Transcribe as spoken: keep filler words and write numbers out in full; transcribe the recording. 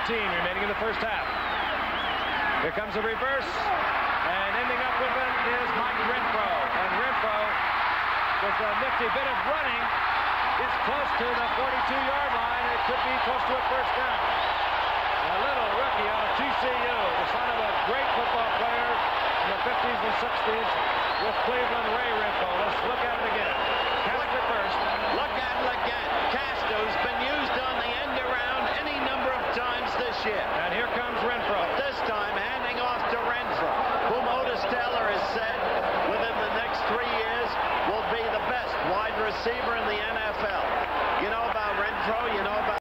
fifteen remaining in the first half. Here comes a reverse, and ending up with it is Mike Renfro. And Renfro, with a nifty bit of running, is close to the forty-two yard line. It could be close to a first down. A little rookie out of T C U, the son of a great football player in the fifties and sixties with Cleveland, Ray Renfro. Let's look at it again. Cast it first. Look at it again. Casto's been used on the end around any number of times this year. And here comes Renfro.